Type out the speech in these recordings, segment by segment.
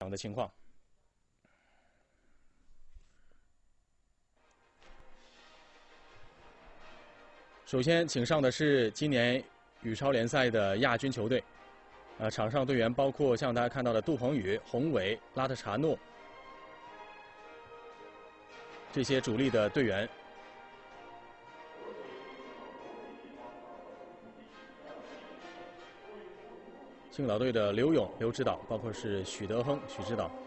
的情况。首先请上的是今年羽超联赛的亚军球队，场上队员包括像大家看到的杜鹏宇、洪伟、拉特查诺这些主力的队员。青岛队的刘勇、刘指导，包括是许德亨、许指导。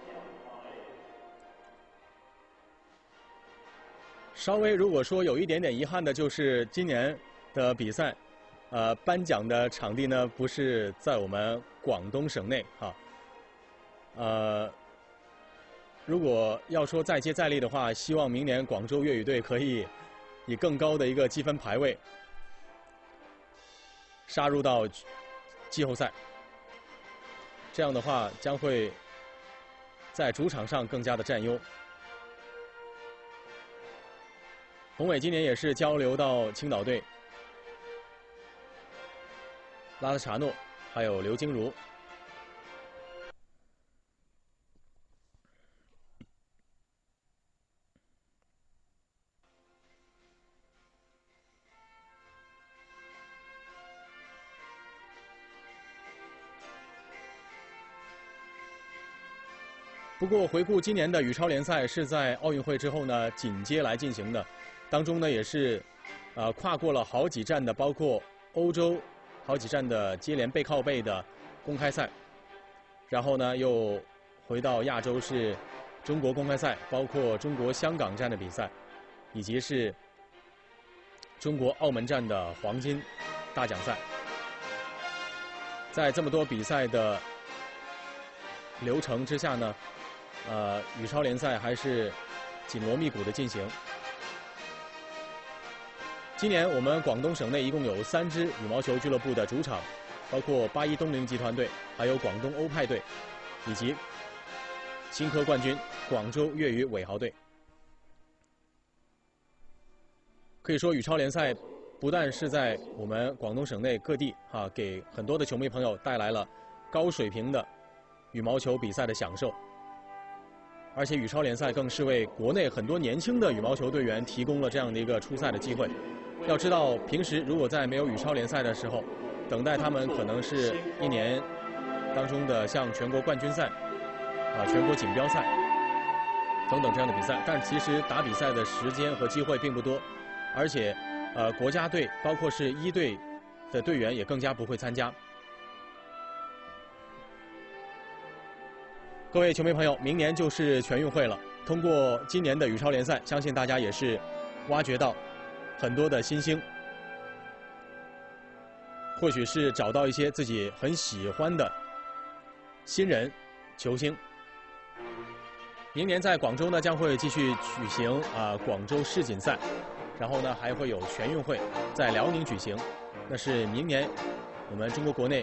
稍微如果说有一点点遗憾的就是今年的比赛，颁奖的场地呢不是在我们广东省内如果要说再接再厉的话，希望明年广州粤语队可以以更高的一个积分排位杀入到季后赛。这样的话将会在主场上更加的占优。洪伟今年也是交流到青岛队，拉特查诺还有刘金如。不过回顾今年的羽超联赛是在奥运会之后呢紧接来进行的，当中呢也是跨过了好几站的，包括欧洲好几站的接连背靠背的公开赛，然后呢又回到亚洲是中国公开赛，包括中国香港站的比赛，以及是中国澳门站的黄金大奖赛。在这么多比赛的流程之下呢，羽超联赛还是紧锣密鼓的进行。今年我们广东省内一共有3支羽毛球俱乐部的主场，包括81东陵集团队，还有广东欧派队，以及新科冠军广州粤语伟豪队。可以说，羽超联赛不但是在我们广东省内各地给很多的球迷朋友带来了高水平的羽毛球比赛的享受，而且羽超联赛更是为国内很多年轻的羽毛球队员提供了这样的一个出赛的机会。要知道，平时如果在没有羽超联赛的时候，等待他们可能是一年当中的像全国冠军赛、全国锦标赛等等这样的比赛，但其实打比赛的时间和机会并不多，而且国家队包括是1队的队员也更加不会参加。各位球迷朋友，明年就是全运会了。通过今年的羽超联赛，相信大家也是挖掘到很多的新星，或许是找到一些自己很喜欢的新人球星。明年在广州呢将会继续举行广州世锦赛，然后呢还会有全运会在辽宁举行，那是明年我们中国国内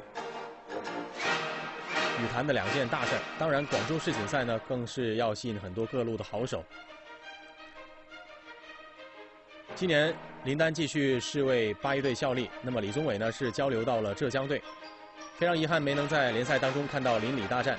羽坛的2件大事。当然，广州世锦赛呢更是要吸引很多各路的好手。今年林丹继续是为81队效力，那么李宗伟呢是交流到了浙江队，非常遗憾没能在联赛当中看到邻里大战。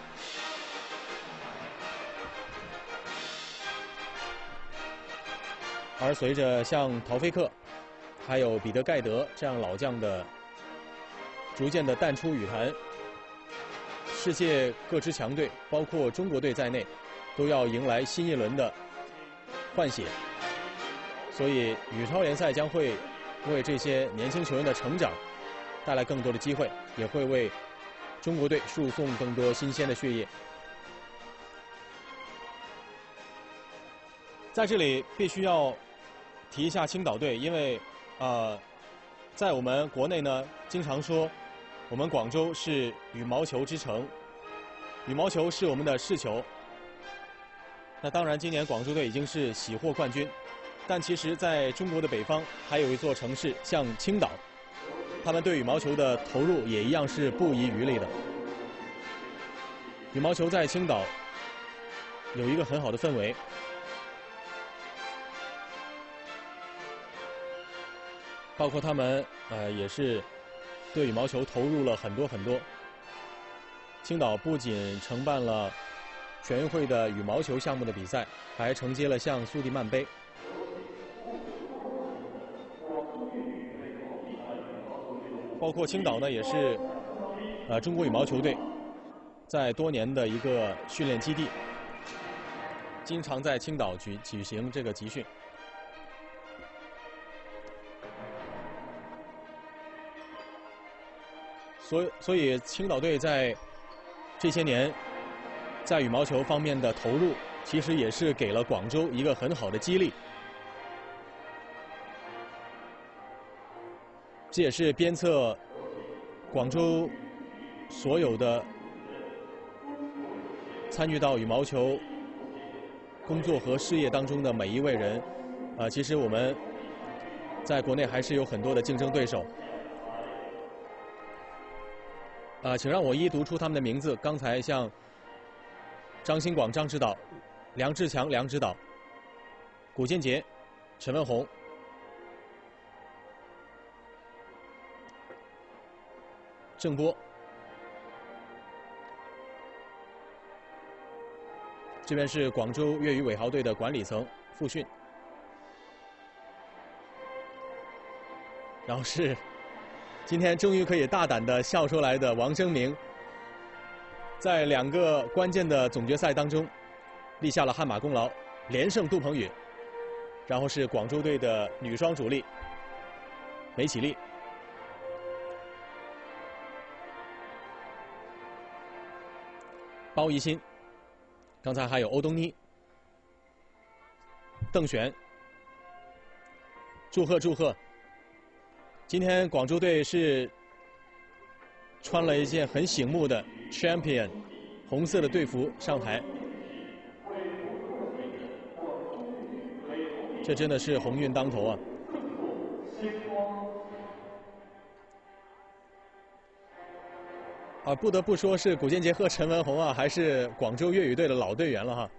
而随着像陶菲克还有彼得盖德这样老将的逐渐的淡出羽坛，世界各支强队包括中国队在内都要迎来新一轮的换血，所以羽超联赛将会为这些年轻球员的成长带来更多的机会，也会为中国队输送更多新鲜的血液。在这里必须要提一下青岛队，因为在我们国内呢经常说我们广州是羽毛球之城，羽毛球是我们的世球。那当然今年广州队已经是喜获冠军，但其实在中国的北方还有一座城市像青岛，他们对羽毛球的投入也一样是不遗余力的。羽毛球在青岛有一个很好的氛围，包括他们也是对羽毛球投入了很多。青岛不仅承办了全运会的羽毛球项目的比赛，还承接了像苏迪曼杯。包括青岛呢，也是中国羽毛球队在多年的一个训练基地，经常在青岛举行这个集训。所以青岛队在这些年在羽毛球方面的投入，其实也是给了广州一个很好的激励。这也是鞭策广州所有的参与到羽毛球工作和事业当中的每一位人。其实我们在国内还是有很多的竞争对手。请让我一一读出他们的名字。刚才像张新广张指导、梁志强梁指导、古建杰、陈文宏、郑波，这边是广州粤语尾豪队的管理层傅训，然后是今天终于可以大胆地笑出来的王征明，在2个关键的总决赛当中立下了汗马功劳，连胜杜鹏宇。然后是广州队的女双主力梅启丽，包怡欣，刚才还有欧东妮、邓璇。祝贺祝贺！今天广州队是穿了一件很醒目的 Champion 红色的队服上台，这真的是鸿运当头啊！不得不说是古建杰和陈文宏啊，还是广州粤语队的老队员了哈。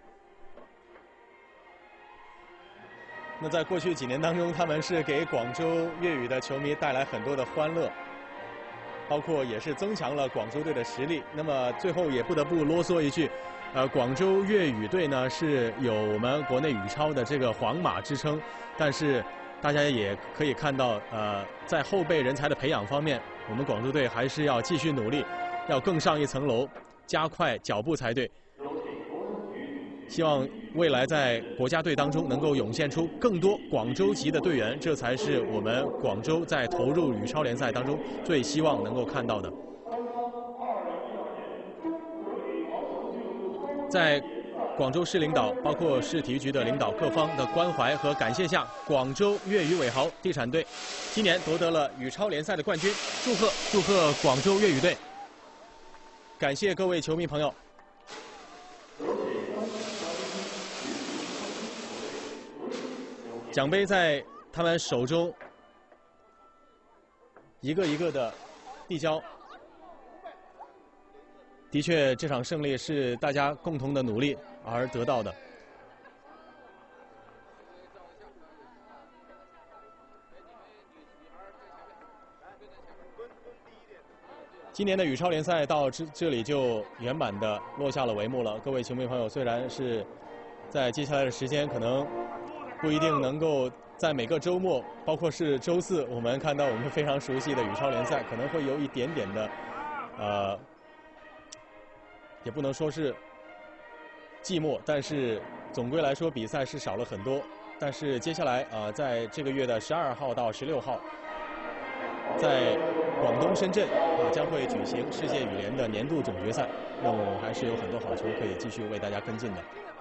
那在过去几年当中，他们是给广州粤语的球迷带来很多的欢乐，包括也是增强了广州队的实力。那么最后也不得不啰嗦一句，广州粤语队呢是有我们国内羽超的这个皇马之称，但是大家也可以看到，在后备人才的培养方面，我们广州队还是要继续努力，要更上一层楼，加快脚步才对。希望未来在国家队当中能够涌现出更多广州籍的队员，这才是我们广州在投入羽超联赛当中最希望能够看到的。在广州市领导，包括市体育局的领导各方的关怀和感谢下，广州粤语尾豪地产队今年夺得了羽超联赛的冠军，祝贺祝贺广州粤语队！感谢各位球迷朋友。奖杯在他们手中一个一个的递交，的确，这场胜利是大家共同的努力而得到的。今年的羽超联赛到这里就圆满的落下了帷幕了。各位球迷朋友，虽然是在接下来的时间可能不一定能够在每个周末，包括是周四，我们看到我们非常熟悉的羽超联赛，可能会有一点点的也不能说是寂寞，但是总归来说比赛是少了很多。但是接下来在这个月的12号到16号，在广东深圳将会举行世界羽联的年度总决赛，那么还是有很多好球可以继续为大家跟进的。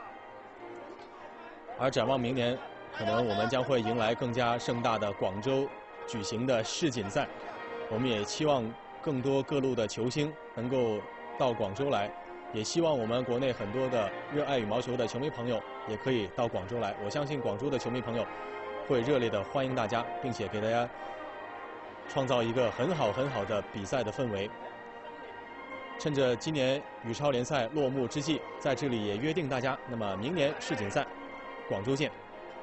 而展望明年，可能我们将会迎来更加盛大的广州举行的世锦赛，我们也期望更多各路的球星能够到广州来，也希望我们国内很多的热爱羽毛球的球迷朋友也可以到广州来。我相信广州的球迷朋友会热烈的欢迎大家，并且给大家创造一个很好的比赛的氛围。趁着今年羽超联赛落幕之际，在这里也约定大家，那么明年世锦赛广州见。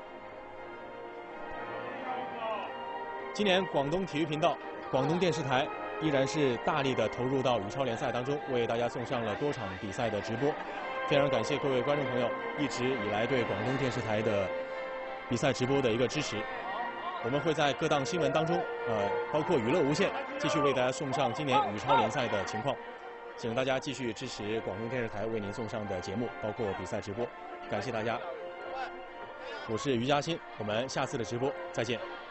今年广东体育频道、广东电视台依然是大力的投入到羽超联赛当中，为大家送上了多场比赛的直播。 非常感谢各位观众朋友一直以来对广东电视台的比赛直播的一个支持。我们会在各档新闻当中，包括娱乐无限，继续为大家送上今年羽超联赛的情况。请大家继续支持广东电视台为您送上的节目，包括比赛直播。感谢大家，我是于嘉欣，我们下次的直播再见。